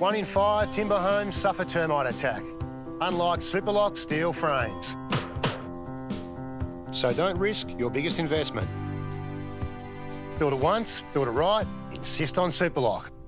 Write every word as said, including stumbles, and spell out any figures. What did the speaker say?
One in five timber homes suffer termite attack, unlike Supaloc steel frames. So don't risk your biggest investment. Build it once, build it right, insist on Supaloc.